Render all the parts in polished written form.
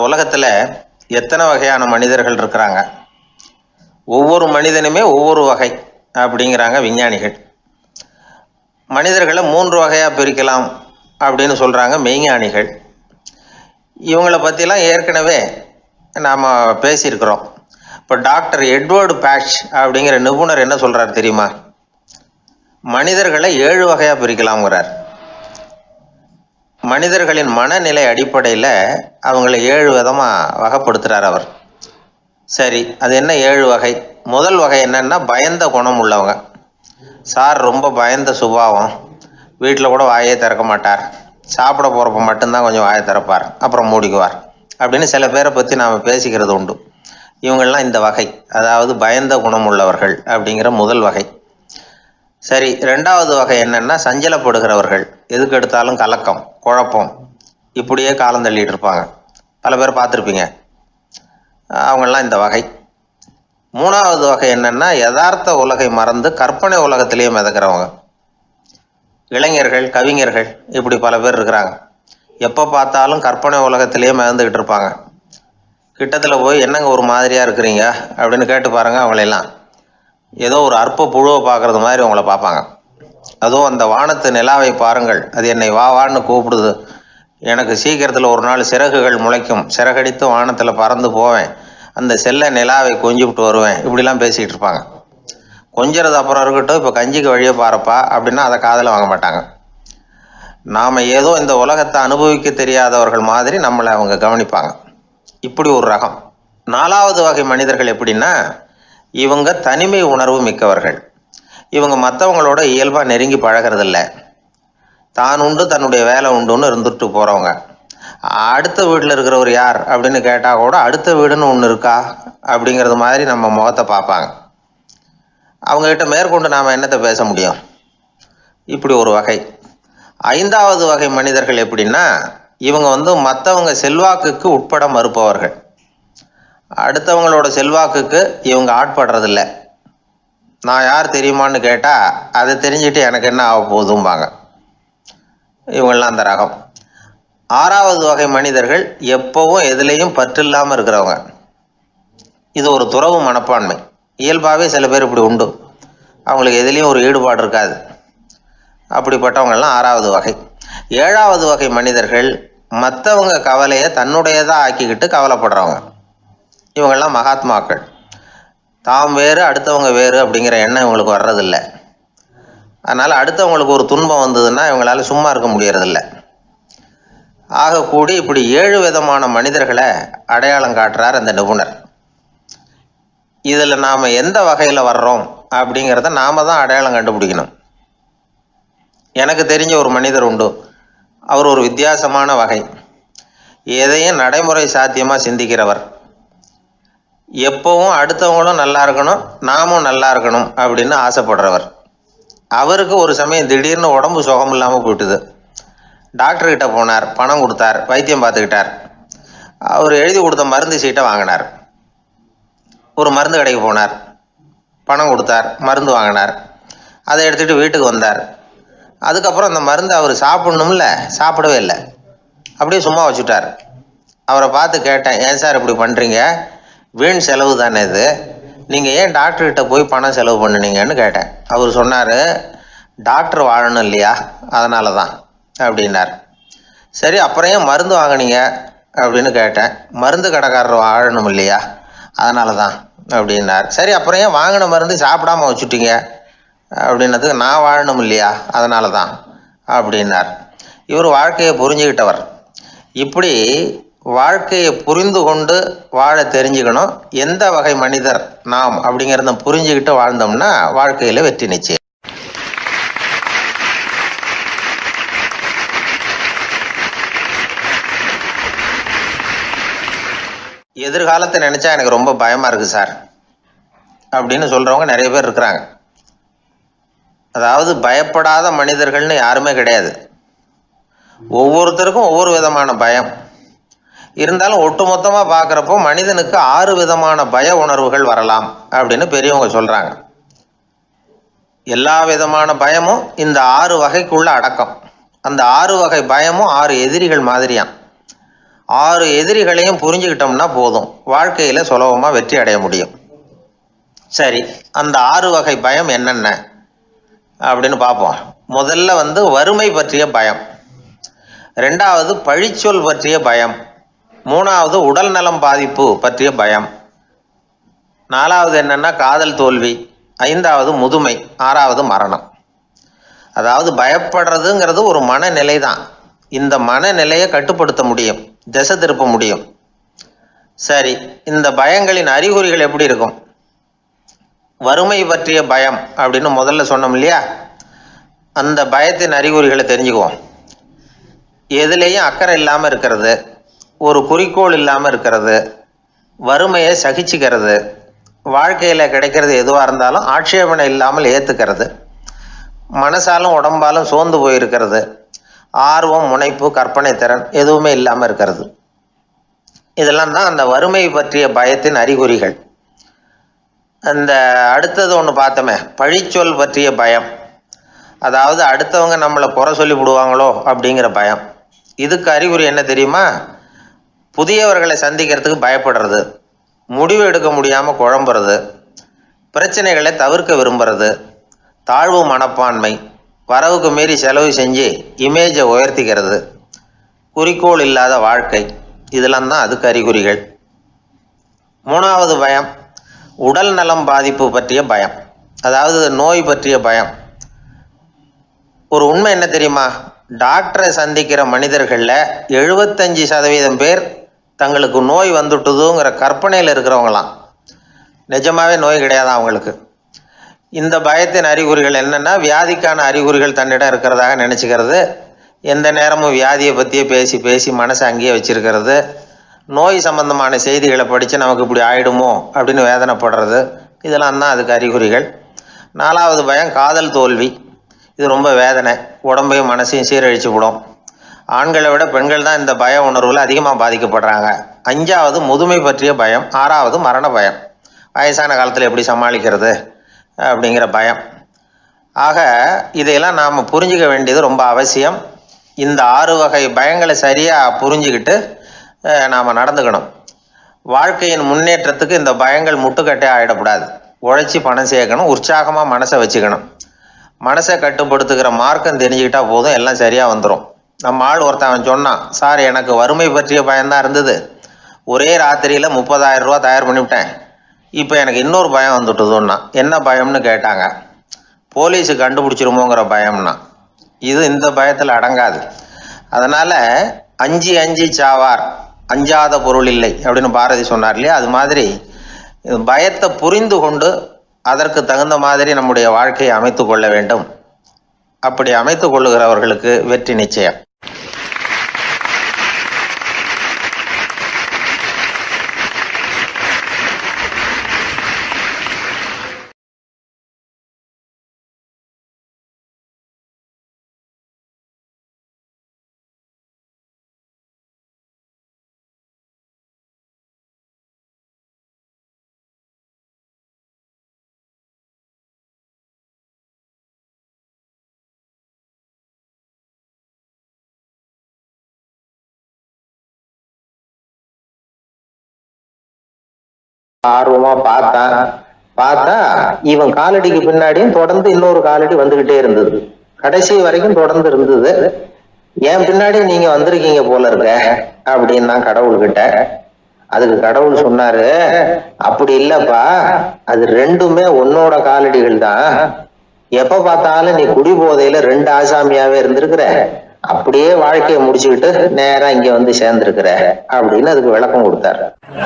உலகத்தில் எத்தனை வகையான மனிதர்கள் இருக்கிறாங்க, ஒவ்வொரு மனிதனுமே ஒவ்வொரு வகை அப்படிங்கிறாங்க விஞ்ஞானிகள். மனிதர்களை 3 வகையாக பிரிக்கலாம் அப்படின்னு சொல்கிறாங்க மெய்ஞானிகள். இவங்களை பற்றிலாம் ஏற்கனவே நாம் பேசியிருக்கிறோம். இப்போ டாக்டர் எட்வர்டு பேட்ச் அப்படிங்கிற நிபுணர் என்ன சொல்கிறார் தெரியுமா? மனிதர்களை 7 வகையாக பிரிக்கலாம்ங்கிறார். மனிதர்களின் மனநிலை அடிப்படையில் அவங்கள 7 விதமாக வகைப்படுத்துகிறார் அவர். சரி, அது என்ன 7 வகை? முதல் வகை என்னன்னா பயந்த குணம் உள்ளவங்க. சார் ரொம்ப பயந்த சுபாவம், வீட்டில் கூட வாயே திறக்க மாட்டார், சாப்பிட போகிறப்ப மட்டும்தான் கொஞ்சம் வாயை திறப்பார், அப்புறம் மூடிக்குவார் அப்படின்னு சில பேரை பற்றி நாம் பேசிக்கிறது உண்டு. இவங்கள்லாம் இந்த வகை, அதாவது பயந்த குணம் உள்ளவர்கள் அப்படிங்கிற முதல் வகை. சரி, 2வது வகை என்னன்னா சஞ்சலப்படுகிறவர்கள், எதுக்கு எடுத்தாலும் கலக்கம், குழப்பம், இப்படியே காலம் தள்ளிட்டு இருப்பாங்க. பல பேர் பார்த்துருப்பீங்க. அவங்கெல்லாம் இந்த வகை. 3வது வகை என்னன்னா யதார்த்த உலகை மறந்து கற்பனை உலகத்திலேயே மிதக்கிறவங்க. இளைஞர்கள், கவிஞர்கள், இப்படி பல பேர் இருக்கிறாங்க. எப்போ பார்த்தாலும் கற்பனை உலகத்திலேயே மிதந்துக்கிட்டு இருப்பாங்க. கிட்டத்தில் போய் என்னங்க ஒரு மாதிரியாக இருக்கிறீங்க அப்படின்னு கேட்டு பாருங்க, அவங்களெல்லாம் ஏதோ ஒரு அற்ப புழுவை பார்க்குறது மாதிரி அவங்கள பார்ப்பாங்க. அதுவும் அந்த வானத்து நிலாவை பாருங்கள், அது என்னை வா வான்னு கூப்பிடுது, எனக்கு சீக்கிரத்தில் ஒரு நாள் சிறகுகள் முளைக்கும், சிறகடித்து வானத்தில் பறந்து போவேன், அந்த செல்ல நிலாவை கொஞ்சிவிட்டு வருவேன், இப்படிலாம் பேசிகிட்டு இருப்பாங்க. கொஞ்சிறது அப்புறம் இருக்கட்டும், இப்போ கஞ்சிக்கு வழியே பாருப்பா அப்படின்னா அதை காதில் வாங்க மாட்டாங்க. நாம் ஏதோ இந்த உலகத்தை அனுபவிக்க தெரியாதவர்கள் மாதிரி நம்மளை அவங்க கவனிப்பாங்க. இப்படி ஒரு ரகம். 4வது வகை மனிதர்கள் எப்படின்னா, இவங்க தனிமை உணர்வு மிக்கவர்கள். இவங்க மற்றவங்களோட இயல்பாக நெருங்கி பழகிறதில்ல, தான் உண்டு தன்னுடைய வேலை உண்டுன்னு இருந்துட்டு போகிறவங்க. அடுத்த வீட்டில் இருக்கிறவர் யார் அப்படின்னு கேட்டால் கூட அடுத்த வீடுன்னு ஒன்று இருக்கா அப்படிங்கிறது மாதிரி நம்ம முகத்தை பார்ப்பாங்க. அவங்ககிட்ட மேற்கொண்டு நாம் என்னத்தை பேச முடியும்? இப்படி ஒரு வகை. 5வது வகை மனிதர்கள் எப்படின்னா, இவங்க மற்றவங்க செல்வாக்குக்கு உட்பட மறுப்பவர்கள். அடுத்தவங்களோட செல்வாக்குக்கு இவங்க ஆட்படுறதில்ல. நான் யார் தெரியுமான்னு கேட்டால் அதை தெரிஞ்சுட்டு எனக்கு என்ன ஆக போகுதும்பாங்க. இவங்கெல்லாம் அந்த ரகம். 6வது வகை மனிதர்கள் எப்பவும் எதுலேயும் பற்றில்லாமல் இருக்கிறவங்க. இது ஒரு துறவு மனப்பான்மை. இயல்பாகவே சில பேர் இப்படி உண்டு, அவங்களுக்கு எதுலேயும் ஒரு ஈடுபாடு இருக்காது. அப்படிப்பட்டவங்கெல்லாம் 6வது வகை. 7வது வகை மனிதர்கள் மற்றவங்க கவலையை தன்னுடையதாக ஆக்கிக்கிட்டு கவலைப்படுறவங்க. இவங்கெல்லாம் மகாத்மாக்கள். தாம் வேறு அடுத்தவங்க வேறு அப்படிங்கிற எண்ணம் இவங்களுக்கு வர்றதில்லை. அதனால் அடுத்தவங்களுக்கு ஒரு துன்பம் வந்ததுன்னா இவங்களால சும்மா இருக்க முடியறதில்ல. ஆகக்கூடி இப்படி 7 விதமான மனிதர்களை அடையாளம் காட்டுறார் அந்த நிபுணர். இதில் நாம் எந்த வகையில் வர்றோம் அப்படிங்கிறத நாம் தான் அடையாளம் கண்டுபிடிக்கணும். எனக்கு தெரிஞ்ச ஒரு மனிதர் உண்டு. அவர் ஒரு வித்தியாசமான வகை. எதையும் நடைமுறை சாத்தியமாக சிந்திக்கிறவர். எப்பவும் அடுத்தவங்களும் நல்லா இருக்கணும், நாமும் நல்லா இருக்கணும் அப்படின்னு ஆசைப்படுறவர். அவருக்கு ஒரு சமயம் திடீர்னு உடம்பு சுகம் இல்லாமல் போயிட்டுது. டாக்டர்கிட்ட போனார், பணம் கொடுத்தார், வைத்தியம் பார்த்துக்கிட்டார். அவர் எழுதி கொடுத்த மருந்து சீட்டை வாங்கினார். ஒரு மருந்து கடைக்கு போனார், பணம் கொடுத்தார், மருந்து வாங்கினார். அதை எடுத்துகிட்டு வீட்டுக்கு வந்தார். அதுக்கப்புறம் அந்த மருந்து அவர் சாப்பிடணும்ல, சாப்பிடவே இல்லை, அப்படியே சும்மா வச்சுட்டார். அவரை பார்த்து கேட்டேன், ஏன் சார் இப்படி பண்ணுறீங்க, வீண் செலவு தானே இது, நீங்கள் ஏன் டாக்டர்கிட்ட போய் பணம் செலவு பண்ணினீங்கன்னு கேட்டேன். அவர் சொன்னார், டாக்டர் வாழணும் இல்லையா, அதனால தான் அப்படின்னார். சரி, அப்புறம் ஏன் மருந்து வாங்கினீங்க அப்படின்னு கேட்டேன். மருந்து கடைக்காரர் வாழணும் இல்லையா, அதனால தான் அப்படின்னார். சரி, அப்புறம் ஏன் வாங்கின மருந்து சாப்பிடாம வச்சுட்டீங்க அப்படின்னதுக்கு, நான் வாழணும் இல்லையா அதனால தான் அப்படின்னார். இவர் வாழ்க்கையை புரிஞ்சுக்கிட்டவர். இப்படி வாழ்க்கையை புரிந்து கொண்டு வாழ தெரிஞ்சுக்கணும். எந்த வகை மனிதர் நாம் அப்படிங்கிறத புரிஞ்சுக்கிட்டு வாழ்ந்தோம்னா வாழ்க்கையில் வெற்றி நிச்சயம். எதிர்காலத்தை நினச்சா எனக்கு ரொம்ப பயமாக இருக்குது சார் அப்படின்னு சொல்கிறவங்க நிறைய பேர் இருக்கிறாங்க. அதாவது பயப்படாத மனிதர்கள்னு யாருமே கிடையாது. ஒவ்வொருத்தருக்கும் ஒவ்வொரு விதமான பயம் இருந்தாலும் ஒட்டுமொத்தமாக பார்க்குறப்போ மனிதனுக்கு 6 விதமான பய உணர்வுகள் வரலாம் அப்படின்னு பெரியவங்க சொல்கிறாங்க. எல்லா விதமான பயமும் இந்த 6 வகைக்குள்ள அடக்கம். அந்த 6 வகை பயமும் 6 எதிரிகள் மாதிரியாம். 6 எதிரிகளையும் புரிஞ்சுக்கிட்டோம்னா போதும், வாழ்க்கையில் சுலபமாக வெற்றி அடைய முடியும். சரி, அந்த 6 வகை பயம் என்னென்ன அப்படின்னு பார்ப்போம். முதல்ல வறுமை பற்றிய பயம், 2வது பழிச்சொல் பற்றிய பயம், 3வது உடல் நலம் பாதிப்பு பற்றிய பயம், 4வது என்னன்னா காதல் தோல்வி, 5வது முதுமை, 6வது மரணம். அதாவது பயப்படுறதுங்கிறது ஒரு மனநிலை தான். இந்த மனநிலையை கட்டுப்படுத்த முடியும், திசை திருப்ப முடியும். சரி, இந்த பயங்களின் அறிகுறிகள் எப்படி இருக்கும்? வறுமை பற்றிய பயம் அப்படின்னு முதல்ல சொன்னோம் இல்லையா, அந்த பயத்தின் அறிகுறிகளை தெரிஞ்சுக்குவோம். எதுலேயும் அக்கறை இல்லாமல் இருக்கிறது, ஒரு குறிக்கோள் இல்லாமல் இருக்கிறது, வறுமையை சகிச்சுக்கிறது, வாழ்க்கையில் கிடைக்கிறது எதுவாக இருந்தாலும் ஆட்சேபனை இல்லாமல் ஏற்றுக்கிறது, மனசாலும் உடம்பாலும் சோர்ந்து போயிருக்கிறது, ஆர்வம், முனைப்பு, கற்பனை திறன் எதுவுமே இல்லாமல் இருக்கிறது. இதெல்லாம் தான் அந்த வறுமை பற்றிய பயத்தின் அறிகுறிகள். அந்த அடுத்தது ஒன்று பார்த்தோமே, பழிச்சொல் பற்றிய பயம். அதாவது அடுத்தவங்க நம்மளை குறை சொல்லி விடுவாங்களோ அப்படிங்கிற பயம். இதுக்கு அறிகுறி என்ன தெரியுமா? புதியவர்களை சந்திக்கிறதுக்கு பயப்படுறது, முடிவு எடுக்க முடியாமல் குழம்புறது, பிரச்சனைகளை தவிர்க்க விரும்புறது, தாழ்வு மனப்பான்மை, வரவுக்கு மீறி செலவு செஞ்சு இமேஜை உயர்த்திக்கிறது, குறிக்கோள் இல்லாத வாழ்க்கை, இதெல்லாம் தான் அதுக்கு அறிகுறிகள். 3வது பயம் உடல் நலம் பாதிப்பு பற்றிய பயம், அதாவது நோய் பற்றிய பயம். ஒரு உண்மை என்ன தெரியுமா? டாக்டரை சந்திக்கிற மனிதர்களில் 75% பேர் தங்களுக்கு நோய் வந்துட்டுதுங்கிற கற்பனையில் இருக்கிறவங்களாம். நிஜமாவே நோய் கிடையாது அவங்களுக்கு. இந்த பயத்தின் அறிகுறிகள் என்னென்னா, வியாதிக்கான அறிகுறிகள் தன்னிடம் இருக்கிறதாக நினச்சிக்கிறது, எந்த நேரமும் வியாதியை பற்றியே பேசி பேசி மனசை அங்கேயே வச்சிருக்கிறது, நோய் சம்பந்தமான செய்திகளை படித்து நமக்கு இப்படி ஆயிடுமோ அப்படின்னு வேதனைப்படுறது, இதெல்லாம் தான் அதுக்கு அறிகுறிகள். 4வது பயம் காதல் தோல்வி. இது ரொம்ப வேதனை, உடம்பையும் மனசையும் சீரழிச்சு விடும். ஆண்களை விட பெண்கள் தான் இந்த பய உணர்வில் அதிகமாக பாதிக்கப்படுறாங்க. 5வது முதுமை பற்றிய பயம். 6வது மரண பயம், வயசான காலத்தில் எப்படி சமாளிக்கிறது அப்படிங்கிற பயம். ஆக இதையெல்லாம் நாம் புரிஞ்சிக்க வேண்டியது ரொம்ப அவசியம். இந்த 6 வகை பயங்களை சரியாக புரிஞ்சுக்கிட்டு நாம் நடந்துக்கணும். வாழ்க்கையின் முன்னேற்றத்துக்கு இந்த பயங்கள் முட்டுக்கட்டே ஆகிடக்கூடாது. உழைச்சி பணம் சேர்க்கணும், உற்சாகமாக மனசை வச்சுக்கணும். மனசை கட்டுப்படுத்துகிற மார்க்கம் தெரிஞ்சுக்கிட்டா போதும், எல்லாம் சரியாக வந்துடும். நம்ம ஆள் ஒருத்தன் சொன்னான், சார் எனக்கு வறுமை பற்றிய பயம்தான் இருந்தது, ஒரே ராத்திரியில் 30,000 ரூபா தயார் பண்ணிவிட்டேன், இப்போ எனக்கு இன்னொரு பயம் வந்துட்டுதுன்னா. என்ன பயம்னு கேட்டாங்க. போலீஸு கண்டுபிடிச்சிருமோங்கிற பயம்னா. இந்த பயத்தில் அடங்காது. அதனால் அஞ்சி அஞ்சி சாவார், அஞ்சாத பொருள் இல்லை அப்படின்னு பாரதி சொன்னார் இல்லையா, அது மாதிரி பயத்தை புரிந்து கொண்டு அதற்கு தகுந்த மாதிரி நம்முடைய வாழ்க்கையை அமைத்து கொள்ள வேண்டும். அப்படி அமைத்து கொள்ளுகிறவர்களுக்கு வெற்றி நிச்சயம். ஆர்வமா பார்த்தா இவன் காலடிக்கு பின்னாடியும் தொடர்ந்து இன்னொரு காலடி வந்துகிட்டே இருந்தது. கடைசி வரைக்கும் தொடர்ந்து இருந்தது. என் பின்னாடி நீங்க வந்திருக்கீங்க போல இருக்க அப்படின்னா கடவுள்கிட்ட. அதுக்கு கடவுள் சொன்னாரு, அப்படி இல்லப்பா, அது ரெண்டுமே உன்னோட காலடிகள் தான். எப்ப பார்த்தாலும் நீ குடி போதையில 2 ஆசாமியாவே இருந்திருக்கிற, அப்படியே வாழ்க்கையை முடிச்சுக்கிட்டு நேரா இங்க வந்து சேர்ந்திருக்கிற அப்படின்னு அதுக்கு விளக்கம் கொடுத்தாரு.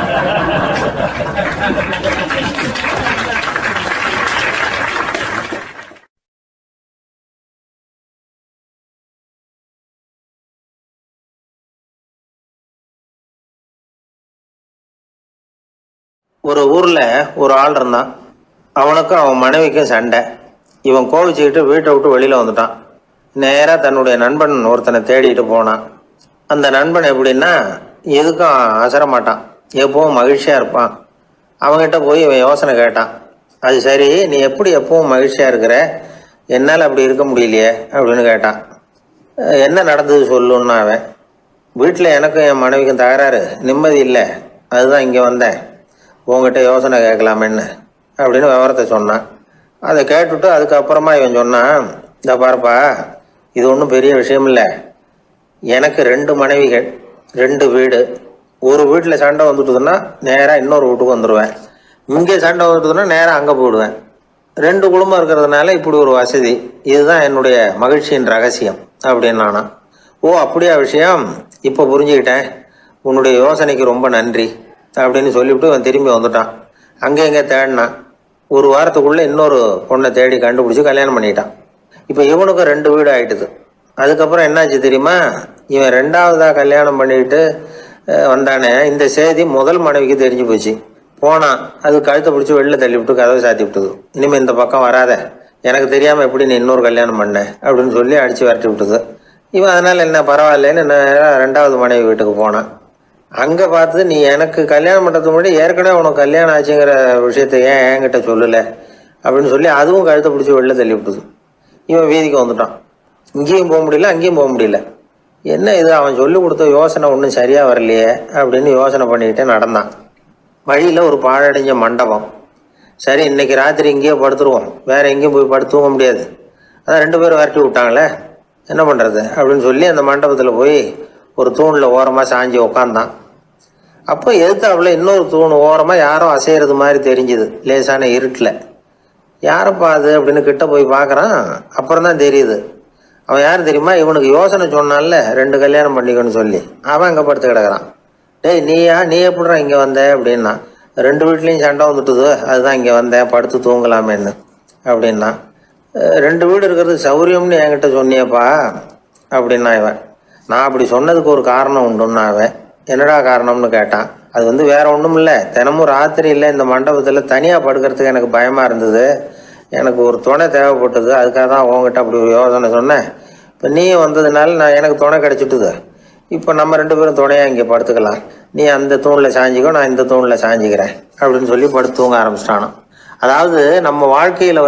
ஒரு ஊர்ல ஒரு ஆள் இருந்தான். அவனுக்கும் அவன் மனைவிக்கும் சண்டை. இவன் கோவிச்சுக்கிட்டு வீட்டை விட்டு வெளியில வந்துட்டான். நேரா தன்னுடைய நண்பன் ஒருத்தனை தேடிட்டு போனான். அந்த நண்பன் எப்படின்னா, எதுக்கும் அசர மாட்டான், எப்பவும் மகிழ்ச்சியா இருப்பான். அவன்கிட்ட போய் இவன் யோசனை கேட்டான். அது சரி, நீ எப்படி எப்பவும் மகிழ்ச்சியா இருக்கிற, என்னால் அப்படி இருக்க முடியலையே அப்படின்னு கேட்டான். என்ன நடந்தது சொல்லுன்னா அவன். வீட்டில் எனக்கும் என் மனைவிக்கும் தகராறு, நிம்மதி இல்லை. அதுதான் இங்கே வந்தேன், உங்ககிட்ட யோசனை கேட்கலாமேன்னு அப்படின்னு விவரத்தை சொன்னான். அதை கேட்டுவிட்டு அதுக்கப்புறமா இவன் சொன்னான், இந்த பாருப்பா, இது ஒன்றும் பெரிய விஷயம் இல்லை. எனக்கு 2 மனைவிகள், 2 வீடு. ஒரு வீட்டில் சண்டை வந்துட்டுதுன்னா நேராக இன்னொரு வீட்டுக்கு வந்துடுவேன். இங்கே சண்டை வந்துட்டுதுன்னா நேராக அங்கே போயிடுவேன். 2 குடும்பம் இருக்கிறதுனால இப்படி ஒரு வசதி. இதுதான் என்னுடைய மகிழ்ச்சியின் ரகசியம் அப்படின்னு நானா. ஓ அப்படியா விஷயம், இப்போ புரிஞ்சுக்கிட்டேன், உன்னுடைய யோசனைக்கு ரொம்ப நன்றி அப்படின்னு சொல்லிவிட்டு அவன் திரும்பி வந்துட்டான். அங்கே இங்கே தேடினான். ஒரு வாரத்துக்குள்ளே இன்னொரு பொண்ணை தேடி கண்டுபிடிச்சி கல்யாணம் பண்ணிட்டான். இப்போ இவனுக்கும் 2 வீடு ஆகிட்டுது. அதுக்கப்புறம் என்னாச்சு தெரியுமா, இவன் 2வதாக கல்யாணம் பண்ணிக்கிட்டு வந்தானே, இந்த செய்தி முதல் மனைவிக்கு தெரிஞ்சு போச்சு. போனான், அது கழுத்தை பிடிச்சி வெளில தள்ளி விட்டு கதவை சாத்தி விட்டுது. இனிமேல் இந்த பக்கம் வராத, எனக்கு தெரியாமல் எப்படி நீ இன்னொரு கல்யாணம் பண்ண அப்படின்னு சொல்லி அடித்து விரட்டி விட்டுது. இவன் அதனால் என்ன பரவாயில்லன்னு 2வது மனைவி வீட்டுக்கு போனான். அங்கே பார்த்து, நீ எனக்கு கல்யாணம் பண்ணுறதுக்கு முன்னாடி ஏற்கனவே உனக்கு கல்யாணம் ஆச்சுங்கிற விஷயத்தை ஏன் என்கிட்ட சொல்லலை அப்படின்னு சொல்லி அதுவும் கழுத்தை பிடிச்சி வெளில தள்ளி விட்டுது. இவன் வீதிக்கு வந்துட்டான். இங்கேயும் போக முடியல, அங்கேயும் போக முடியல. என்ன இது, அவன் சொல்லி கொடுத்த யோசனை ஒன்றும் சரியாக வரலையே அப்படின்னு யோசனை பண்ணிக்கிட்டே நடந்தான். வழியில் ஒரு பாழடைஞ்ச மண்டபம். சரி, இன்னைக்கு ராத்திரி இங்கேயே படுத்துருவோம், வேறு எங்கேயும் போய் படுத்துவங்க முடியாது. அதான் 2 பேரும் விரட்டி விட்டாங்களே, என்ன பண்ணுறது அப்படின்னு சொல்லி அந்த மண்டபத்தில் போய் ஒரு தூணில் ஓரமாக சாஞ்சி உக்காந்தான். அப்போ எதுத்தாப்புல இன்னொரு தூண் ஓரமாக யாரோ அசைகிறது மாதிரி தெரிஞ்சுது, லேசான இருட்டில். யாரப்பா அது அப்படின்னு கிட்ட போய் பார்க்குறான். அப்புறம் தான் தெரியுது, அவன் யார் தெரியுமா, இவனுக்கு யோசனை சொன்னான்ல 2 கல்யாணம் பண்ணிக்கணும்னு சொல்லி, அவன் அங்கே படுத்து கிடக்கிறான். டேய் நீ எப்படிறா இங்கே வந்த அப்படின்னா, 2 வீட்லேயும் சண்டை வந்துட்டுது, அதுதான் இங்கே வந்தேன், படுத்து தூங்கலாமேன்னு அப்படின்னா. 2 வீடு இருக்கிறது சௌரியம்னு என்கிட்ட சொன்னியப்பா அப்படின்னா இவன். நான் அப்படி சொன்னதுக்கு ஒரு காரணம் உண்டுன்னா அவன். என்னடா காரணம்னு கேட்டான். அது வேற ஒன்றும் இல்லை, தினமும் ராத்திரி இல்லை இந்த மண்டபத்தில் தனியாக படுக்கிறதுக்கு எனக்கு பயமாக இருந்தது, எனக்கு ஒரு துணை தேவைப்பட்டது, அதுக்காக தான் உங்ககிட்ட அப்படி ஒரு யோசனை சொன்னேன். இப்போ நீ வந்ததுனால எனக்கு துணை கிடச்சிட்டுது. இப்போ நம்ம 2 பேரும் துணையாக இங்கே படுத்துக்கலாம், நீ அந்த தூணில் சாஞ்சிக்கோ, நான் இந்த தூணில் சாஞ்சிக்கிறேன் அப்படின்னு சொல்லி படுத்து தூங்க ஆரம்பிச்சிட்டானோ. அதாவது நம்ம வாழ்க்கையில்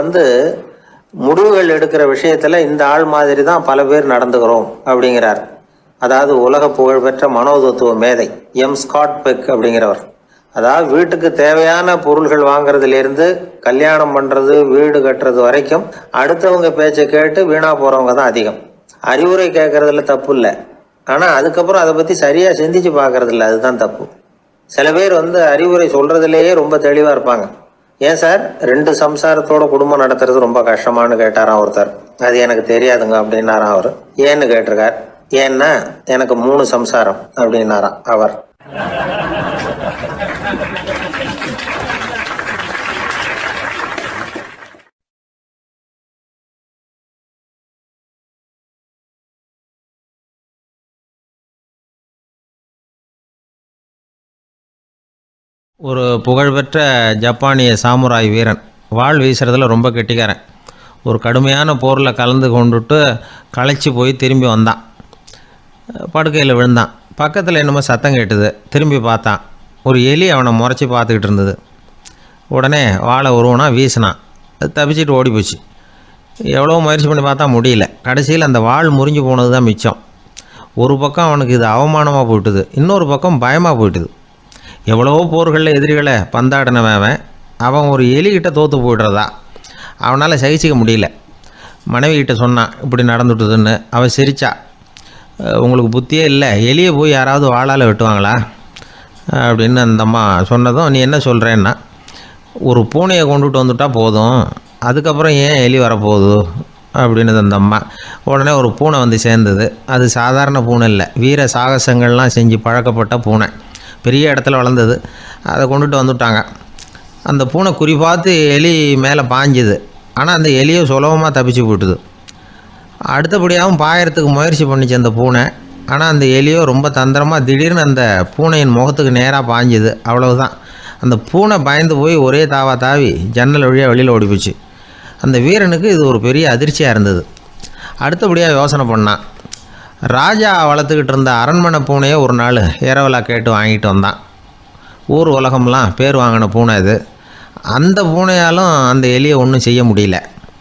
முடிவுகள் எடுக்கிற விஷயத்தில் இந்த ஆள் மாதிரி தான் பல பேர் நடந்துக்கிறோம் அப்படிங்கிறார். அதாவது உலக புகழ்பெற்ற மனோதத்துவ மேதை ஸ்காட் பெக் அப்படிங்கிறவர். அதாவது வீட்டுக்கு தேவையான பொருள்கள் வாங்குறதுலேருந்து கல்யாணம் பண்ணுறது, வீடு கட்டுறது வரைக்கும் அடுத்தவங்க பேச்சை கேட்டு வீணாக போகிறவங்க தான் அதிகம். அறிவுரை கேட்குறதுல தப்பு இல்லை, ஆனால் அதுக்கப்புறம் அதை பற்றி சரியாக சிந்திச்சு பார்க்கறதில்ல, அதுதான் தப்பு. சில பேர் அறிவுரை சொல்கிறதுலேயே ரொம்ப தெளிவாக இருப்பாங்க. ஏன் சார் 2 சம்சாரத்தோட குடும்பம் நடத்துறது ரொம்ப கஷ்டமானு கேட்டாராம் ஒருத்தர். அது எனக்கு தெரியாதுங்க அப்படின்னாராம் அவர். ஏன்னு கேட்டிருக்கார். ஏன்னா எனக்கு 3 சம்சாரம் அப்படின்னாராம் அவர். ஒரு புகழ்பெற்ற ஜப்பானிய சாமுராய் வீரன், வாள் வீசுறதுல ரொம்ப கெட்டிக்காரன். ஒரு கடுமையான போரில் கலந்து கொண்டுட்டு களைச்சி போய் திரும்பி வந்தான். படுக்கையில் விழுந்தான். பக்கத்தில் என்னமோ சத்தம் கேட்டுது. திரும்பி பார்த்தான். ஒரு எலி அவனை முறைச்சி பார்த்துக்கிட்டு இருந்தது. உடனே வாழை உருவனா வீசினான். அது தப்பிச்சிட்டு ஓடி போச்சு. எவ்வளோ முயற்சி பண்ணி பார்த்தா முடியல. கடைசியில் அந்த வாள் முறிஞ்சு போனது தான் மிச்சம். ஒரு பக்கம் அவனுக்கு இது அவமானமாக போயிட்டுது, இன்னொரு பக்கம் பயமாக போயிட்டுது. எவ்வளவோ போர்களில் எதிரிகளை பந்தாடினவன் அவன் ஒரு எலிகிட்ட தோற்று போய்டுறதா அவனால் சகிச்சிக்க முடியல. மனைவிகிட்ட சொன்னான் இப்படி நடந்துட்டுதுன்னு. அவள் சிரிச்சா. உங்களுக்கு புத்தியே இல்லை, எலியை போய் யாராவது வாளால் வெட்டுவாங்களா அப்படின்னு அந்த அம்மா சொன்னதும், நீ என்ன சொல்கிறேன்னா, ஒரு பூனையை கொண்டுட்டு வந்துட்டால் போதும், அதுக்கப்புறம் ஏன் எலி வரப்போகுது அப்படின்னு அந்த அம்மா. உடனே ஒரு பூனை சேர்ந்தது. அது சாதாரண பூனை இல்லை, வீர சாகசங்கள்லாம் செஞ்சு பழக்கப்பட்ட பூனை. பெரிய இடத்துல வளர்ந்தது. அதை கொண்டுட்டு வந்துட்டாங்க. அந்த பூனை குறி பார்த்து எலி மேலே பாஞ்சுது. ஆனால் அந்த எலியை சுலபமாக தப்பிச்சு போட்டுது. அடுத்தபடியாகவும் பாயறதுக்கு முயற்சி பண்ணிச்சு அந்த பூனை. ஆனால் அந்த எலியோ ரொம்ப தந்திரமாக திடீர்னு அந்த பூனையின் முகத்துக்கு நேராக பாஞ்சுது. அவ்வளவுதான். அந்த பூனை பயந்து போய் ஒரே தாவி ஜன்னல் வழியாக வெளியில் ஓடி போச்சு. அந்த வீரனுக்கு இது ஒரு பெரிய அதிர்ச்சியாக இருந்தது. அடுத்தபடியாக யோசனை பண்ணான். ராஜா வளர்த்துக்கிட்டு இருந்த அரண்மனை பூனையை ஒரு நாள் இரவலாக கேட்டு வாங்கிட்டு வந்தான். ஊர் உலகம்லாம் பேர் வாங்கின பூனை இது. அந்த பூனையாலும் அந்த எலியை ஒன்றும் செய்ய முடியல.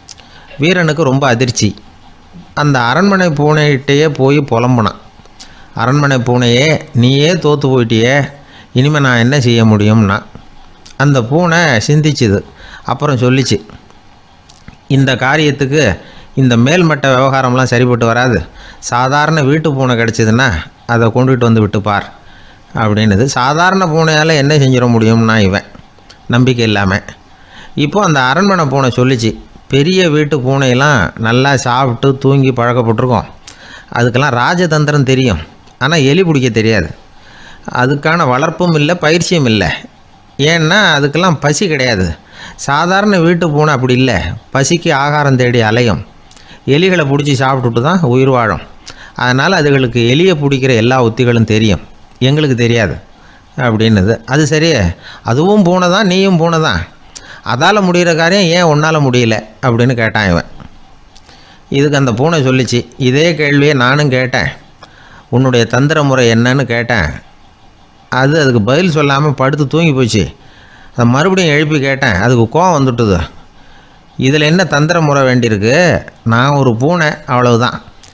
வீரனுக்கு ரொம்ப அதிர்ச்சி. அந்த அரண்மனை பூனைகிட்டையே போய் புலம்புனான். அரண்மனை பூனையே, நீயே தோற்று போயிட்டியே, இனிமேல் நான் என்ன செய்ய முடியும்னா. அந்த பூனை சிந்திச்சுது. அப்புறம் சொல்லிச்சு, இந்த காரியத்துக்கு இந்த மேல்மட்ட விவகாரம்லாம் சரிப்பட்டு வராது. சாதாரண வீட்டு பூனை கிடச்சிதுன்னா அதை கொண்டுகிட்டு வந்து விட்டுப்பார் அப்படின்னுது. சாதாரண பூனையால் என்ன செஞ்சிட முடியும்னா இவன் நம்பிக்கை இல்லாமல். இப்போது அந்த அரண்மனை பூனை சொல்லிச்சு, பெரிய வீட்டு பூனையெல்லாம் நல்லா சாப்பிட்டு தூங்கி பழக்கப்பட்டிருக்கோம். அதுக்கெல்லாம் ராஜதந்திரம் தெரியும், ஆனால் எலி பிடிக்க தெரியாது. அதுக்கான வளர்ப்பும் இல்லை, பயிற்சியும் இல்லை. ஏன்னா அதுக்கெல்லாம் பசி கிடையாது. சாதாரண வீட்டு பூனை அப்படி இல்லை, பசிக்கு ஆகாரம் தேடி அலையும். எலிகளை பிடிச்சி சாப்பிட்டுட்டு தான் உயிர் வாழும். அதனால் அதுகளுக்கு எலியை பிடிக்கிற எல்லா உத்திகளும் தெரியும், எங்களுக்கு தெரியாது அப்படின்னுது. அது சரியே, அதுவும் பூனை தான், நீயும் பூனை தான், அதால் முடிகிற காரியம் ஏன் உன்னால் முடியல அப்படின்னு கேட்டான் இவன். இதுக்கு அந்த பூனை சொல்லிச்சு, இதே கேள்வியை நானும் கேட்டேன், உன்னுடைய தந்திர முறை என்னன்னு கேட்டேன். அதுக்கு பதில் சொல்லாமல் படுத்து தூங்கி போச்சு. அதை மறுபடியும் எழுப்பி கேட்டேன், அதுக்கு கோவம் வந்துட்டுது. இதில் என்ன தந்திர முறை வேண்டியிருக்கு? நான் ஒரு பூனை, அவ்வளவுதான்.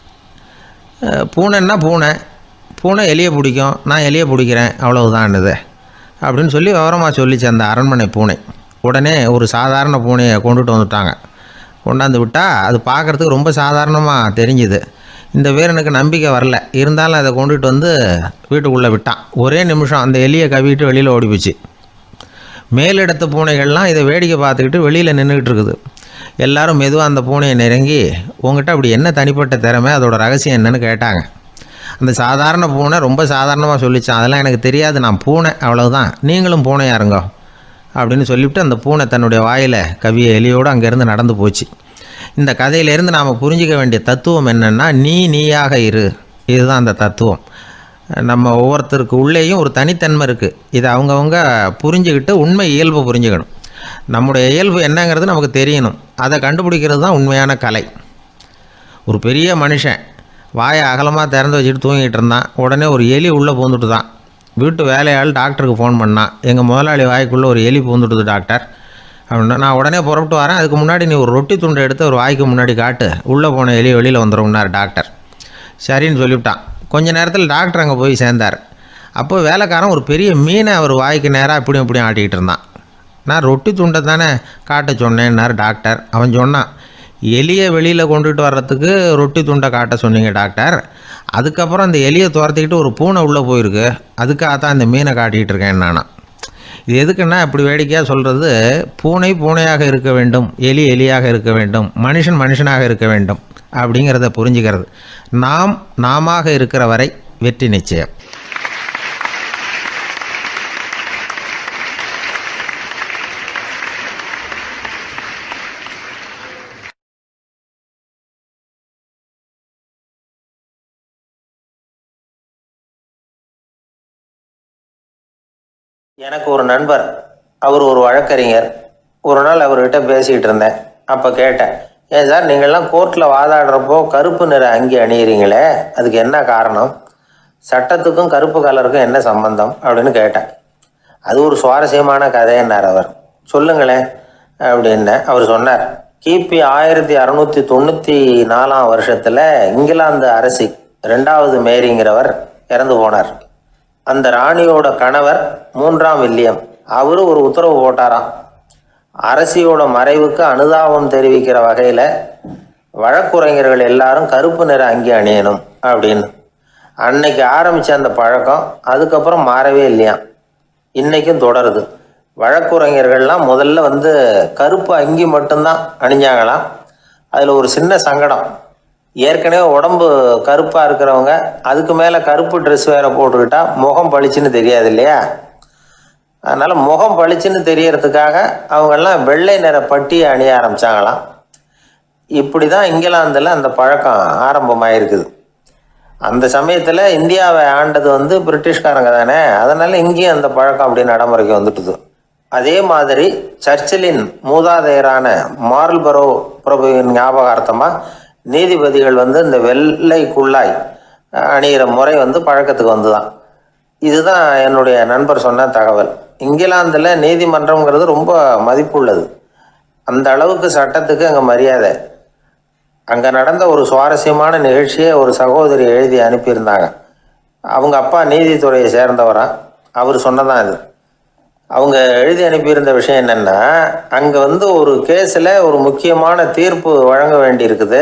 பூனைன்னா பூனை, பூனை எலியை பிடிக்கும், நான் எலியை பிடிக்கிறேன், அவ்வளவுதான்னுது அப்படின்னு சொல்லி விவரமாக சொல்லிச்சு அந்த அரண்மனை பூனை. உடனே ஒரு சாதாரண பூனையை கொண்டுட்டு வந்துட்டாங்க. கொண்டாந்து விட்டால் அது பார்க்குறதுக்கு ரொம்ப சாதாரணமாக தெரிஞ்சுது. இந்த வீரனுக்கு நம்பிக்கை வரல. இருந்தாலும் அதை கொண்டுட்டு வந்து வீட்டுக்குள்ளே விட்டான். ஒரே நிமிஷம் அந்த எலியை கவிட்டு வெளியில் ஓடிப்போச்சு. மேலிடத்து பூனைகள்லாம் இதை வேடிக்கை பார்த்துக்கிட்டு வெளியில் நின்றுக்கிட்டு இருக்குது. எல்லோரும் மெதுவாக அந்த பூனையை நெருங்கி, உங்கள்கிட்ட அப்படி என்ன தனிப்பட்ட திறமை, அதோட ரகசியம் என்னன்னு கேட்டாங்க. அந்த சாதாரண பூனை ரொம்ப சாதாரணமாக சொல்லிச்சான், அதெல்லாம் எனக்கு தெரியாது, நான் பூனை, அவ்வளவுதான், நீங்களும் பூனையாக இருங்கோ அப்படின்னு சொல்லிவிட்டு அந்த பூனை தன்னுடைய வாயில் கவிய எலியோடு அங்கேருந்து நடந்து போச்சு. இந்த கதையிலேருந்து நாம் புரிஞ்சிக்க வேண்டிய தத்துவம் என்னென்னா, நீயாக இரு. இதுதான் அந்த தத்துவம். நம்ம ஒவ்வொருத்தருக்கு உள்ளேயும் ஒரு தனித்தன்மை இருக்குது. இதை அவங்கவுங்க புரிஞ்சுக்கிட்டு உண்மை இயல்பை புரிஞ்சுக்கணும். நம்முடைய இயல்பு என்னங்கிறது நமக்கு தெரியணும். அதை கண்டுபிடிக்கிறது தான் உண்மையான கலை. ஒரு பெரிய மனுஷன் வாயை அகலமாக திறந்து வச்சுட்டு தூங்கிட்டு இருந்தான். உடனே ஒரு எலி உள்ளே பூந்துட்டு தான். வீட்டு வேலையாள் டாக்டருக்கு ஃபோன் பண்ணான், எங்கள் முதலாளி வாய்க்குள்ளே ஒரு எலி பூந்துட்டுது டாக்டர் அப்படின்னா. நான் உடனே புறப்பட்டு வரேன், அதுக்கு முன்னாடி நீ ஒரு ரொட்டி துண்டை எடுத்து ஒரு வாய்க்கு முன்னாடி காட்டு, உள்ளே போன எலி வெளியில் வந்துடும்னார் டாக்டர். சரின்னு சொல்லிவிட்டான். கொஞ்ச நேரத்தில் டாக்டர் அங்கே போய் சேர்ந்தார். அப்போ வேலைக்காரன் ஒரு பெரிய மீனை அவர் வாய்க்கு நேராக இப்படியும் இப்படியும் ஆட்டிக்கிட்டு இருந்தான். நான் ரொட்டி துண்டை தானே காட்ட சொன்னேன்னார் டாக்டர். அவன் சொன்னான், எலியை வெளியில் கொண்டுட்டு வர்றதுக்கு ரொட்டி துண்டை காட்ட சொன்னீங்க டாக்டர், அதுக்கப்புறம் அந்த எலியை துரத்திக்கிட்டு ஒரு பூனை உள்ளே போயிருக்கு, அதுக்காக தான் இந்த மீனை காட்டிக்கிட்டு இருக்கேன் நானா. இது எதுக்குன்னா, இப்படி வேடிக்கையாக சொல்கிறது, பூனை பூனையாக இருக்க வேண்டும், எலி எலியாக இருக்க வேண்டும், மனுஷன் மனுஷனாக இருக்க வேண்டும் அப்படிங்கிறத புரிஞ்சுக்கிறது. நாம இருக்கிற வரை வெற்றி நிச்சயம். எனக்கு ஒரு நண்பர், அவர் ஒரு வழக்கறிஞர். ஒரு நாள் அவர்கிட்ட பேசிகிட்டு இருந்தேன். அப்போ கேட்டேன், ஏன் சார் நீங்கள்லாம் கோர்ட்டில் வாதாடுறப்போ கருப்பு நிற அங்கி அணியிறீங்களே, அதுக்கு என்ன காரணம்? சட்டத்துக்கும் கருப்பு கலருக்கும் என்ன சம்பந்தம் அப்படின்னு கேட்டேன். அது ஒரு சுவாரஸ்யமான கதைன்னார் அவர். சொல்லுங்களேன் அப்படின்னு அவர் சொன்னார். கிபி 1694 வருஷத்தில் இங்கிலாந்து அரசி 2வது மேரிங்கிறவர் இறந்து போனார். அந்த ராணியோட கணவர் 3ஆம் வில்லியம், அவரு ஒரு உத்தரவு போட்டாராம், அரசியோட மறைவுக்கு அனுதாபம் தெரிவிக்கிற வகையில் வழக்குரைஞர்கள் எல்லாரும் கருப்பு நிற அங்கி அணியணும் அப்படின்னு. அன்னைக்கு ஆரம்பித்த அந்த பழக்கம் அதுக்கப்புறம் மாறவே இல்லையாம், இன்றைக்கும் தொடருது. வழக்குரைஞர்கள்லாம் முதல்ல கருப்பு அங்கி மட்டும்தான் அணிஞ்சாங்களாம். அதில் ஒரு சின்ன சங்கடம், ஏற்கனவே உடம்பு கருப்பாக இருக்கிறவங்க அதுக்கு மேலே கருப்பு ட்ரெஸ் வேறு போட்டுக்கிட்டா முகம் பளிச்சுன்னு தெரியாது இல்லையா. அதனால் முகம் பளிச்சுன்னு தெரியறதுக்காக அவங்கெல்லாம் வெள்ளை நிற பட்டியை அணிய ஆரம்பித்தாங்களாம். இப்படி தான் இங்கிலாந்தில் அந்த பழக்கம் ஆரம்பமாயிருக்குது. அந்த சமயத்தில் இந்தியாவை ஆண்டது பிரிட்டிஷ்காரங்க தானே, அதனால் இங்கேயும் அந்த பழக்கம் அப்படி நடைமுறைக்கு வந்துட்டுது. அதே மாதிரி சர்ச்சிலின் மூதாதையரான மார்ல்பரோ பிரபுவின் ஞாபகார்த்தமாக நீதிபதிகள் இந்த வெள்ளை குள்ளாய் அணிகிற முறை பழக்கத்துக்கு வந்துதான். இதுதான் என்னுடைய நண்பர் சொன்ன தகவல். இங்கிலாந்தில் நீதிமன்றம்ங்கிறது ரொம்ப மதிப்புள்ளது. அந்த அளவுக்கு சட்டத்துக்கு அங்கே மரியாதை. அங்கே நடந்த ஒரு சுவாரஸ்யமான நிகழ்ச்சியை ஒரு சகோதரி எழுதி அனுப்பியிருந்தாங்க. அவங்க அப்பா நீதித்துறையை சேர்ந்தவரா, அவர் சொன்னதான் இது. அவங்க எழுதி அனுப்பியிருந்த விஷயம் என்னென்னா, அங்கே ஒரு கேஸில் ஒரு முக்கியமான தீர்ப்பு வழங்க வேண்டியிருக்குது.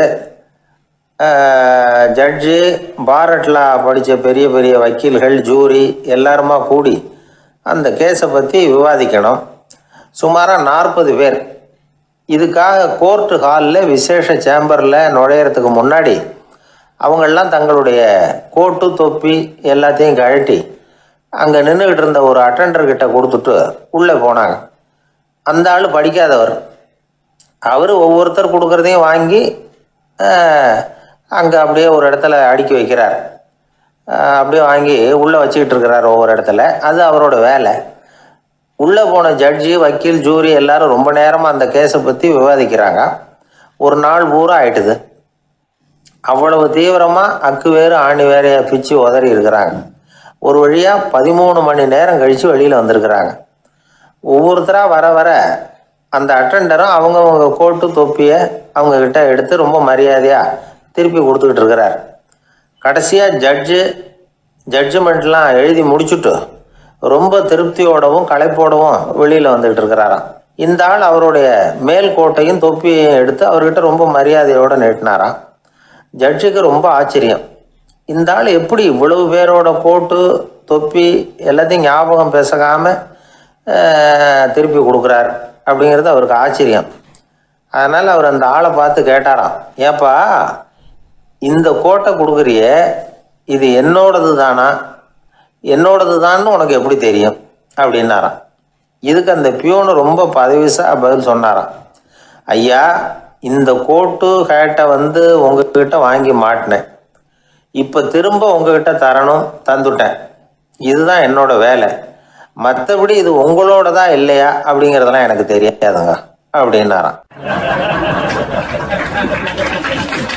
ஜட்ஜு, பாரட்லா படித்த பெரிய பெரிய வக்கீல்கள், ஜூரி எல்லாருமா கூடி அந்த கேஸை பற்றி விவாதிக்கணும். சுமாராக 40 பேர். இதுக்காக கோர்ட்டு ஹாலில் விசேஷ சேம்பரில் நுழையிறதுக்கு முன்னாடி அவங்களெலாம் தங்களுடைய கோட்டு தொப்பி எல்லாத்தையும் கழட்டி அங்கே நின்றுக்கிட்டு இருந்த ஒரு அட்டெண்டர்கிட்ட கொடுத்துட்டு உள்ளே போனாங்க. அந்த ஆள் படிக்காதவர். அவர் ஒவ்வொருத்தர் கொடுக்குறதையும் வாங்கி அங்கே அப்படியே ஒரு இடத்துல அடுக்கி வைக்கிறார். அப்படியே வாங்கி உள்ளே வச்சுக்கிட்டு இருக்கிறார் ஒவ்வொரு இடத்துல. அது அவரோட வேலை. உள்ளே போன ஜட்ஜி, வக்கீல், ஜூரி எல்லாரும் ரொம்ப நேரமாக அந்த கேஸை பற்றி விவாதிக்கிறாங்க. ஒரு நாள் பூரா ஆயிட்டுது. அவ்வளவு தீவிரமாக அக்கு வேறு ஆணி வேறையாக பிச்சு உதறி இருக்கிறாங்க. ஒரு வழியாக 13 மணி நேரம் கழித்து வெளியில் வந்திருக்கிறாங்க. ஒவ்வொருத்தராக வர வர அந்த அட்டெண்டரும் அவங்கவுங்க கோட்டு தொப்பியை அவங்கக்கிட்ட எடுத்து ரொம்ப மரியாதையாக திருப்பி கொடுத்துக்கிட்டு இருக்கிறார். கடைசியாக ஜட்ஜ்மெண்ட்லாம் எழுதி முடிச்சுட்டு ரொம்ப திருப்தியோடவும் களைப்போடவும் வெளியில் வந்துக்கிட்டு இருக்கிறாராம். இந்த ஆள் அவருடைய மேல் கோட்டையும் தொப்பியையும் எடுத்து அவர்கிட்ட ரொம்ப மரியாதையோடு நீட்டினாராம். ஜட்ஜுக்கு ரொம்ப ஆச்சரியம். இந்த ஆள் எப்படி இவ்வளவு பேரோட கோட்டு தொப்பி எல்லாத்தையும் ஞாபகம் பேசாமல் திருப்பி கொடுக்குறார் அப்படிங்கிறது அவருக்கு ஆச்சரியம். அதனால் அவர் அந்த ஆளை பார்த்து கேட்டாராம், ஏப்பா இந்த கோட்டை கொடுக்குறிய, இது என்னோடது தானா, என்னோடது தான்னு உனக்கு எப்படி தெரியும் அப்படின்னாராம். இதுக்கு அந்த பியூனு ரொம்ப பதவிசாக பதில் சொன்னாராம், ஐயா இந்த கோட்டு ஹேட்டை உங்ககிட்ட வாங்கி மாட்டினேன், இப்போ திரும்ப உங்ககிட்ட தரணும், தந்துட்டேன், இதுதான் என்னோட வேலை. மற்றபடி இது உங்களோடதா இல்லையா அப்படிங்கிறதெல்லாம் எனக்கு தெரியாதுங்க அப்படின்னாராம்.